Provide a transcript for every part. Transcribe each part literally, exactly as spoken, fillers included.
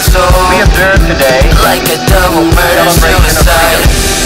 soul. We observe today like a double murder suicide.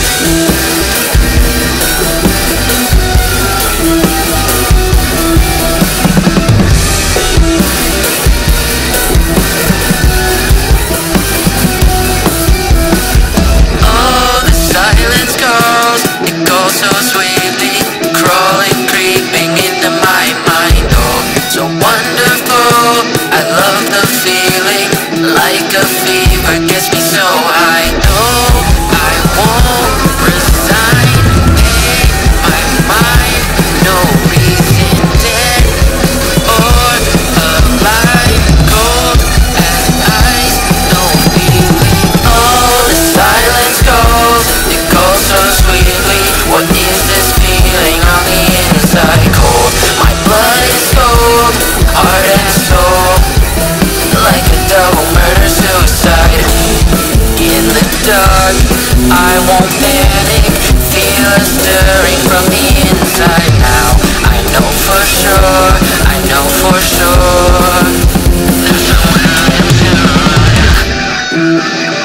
Oh, the silence goes, it goes so sweetly, crawling, creeping into my mind. Oh, so wonderful, I love the feeling, like a fever gets me so high. No, I won't resign, hey, my mind, no reason, dead or alive, cold as ice, no feeling. Oh, the silence goes, it goes so sweetly. What is this feeling on the inside? Cold, my blood is cold, heart and soul, like a double murder suicide. In the dark, I won't panic, feel a stirring from the inside now. I know for sure, I know for sure. There's somewhere I am tonight.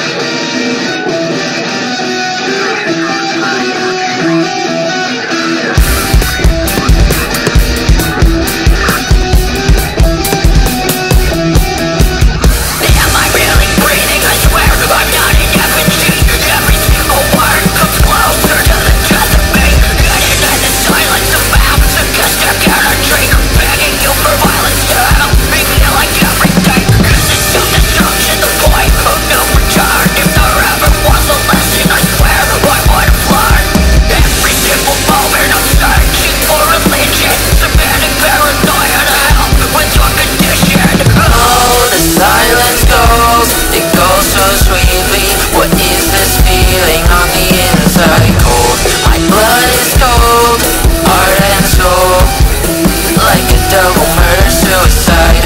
Double murder suicide,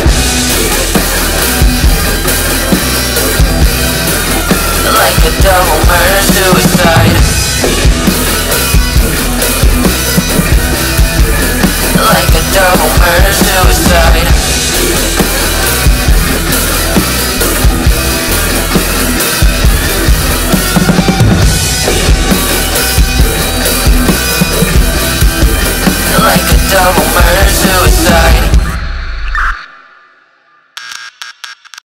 like a double murder suicide, like a double murder suicide.